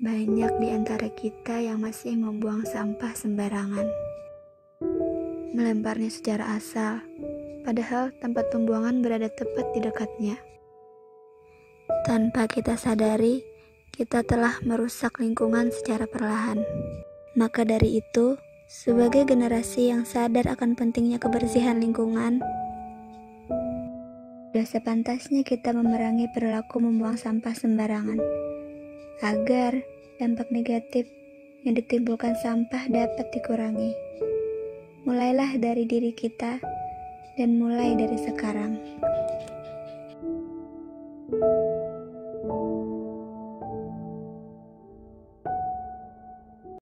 Banyak di antara kita yang masih membuang sampah sembarangan, melemparnya secara asal, padahal tempat pembuangan berada tepat di dekatnya. Tanpa kita sadari, kita telah merusak lingkungan secara perlahan. Maka dari itu, sebagai generasi yang sadar akan pentingnya kebersihan lingkungan, sudah sepantasnya kita memerangi perilaku membuang sampah sembarangan, agar dampak negatif yang ditimbulkan sampah dapat dikurangi. Mulailah dari diri kita, dan mulai dari sekarang.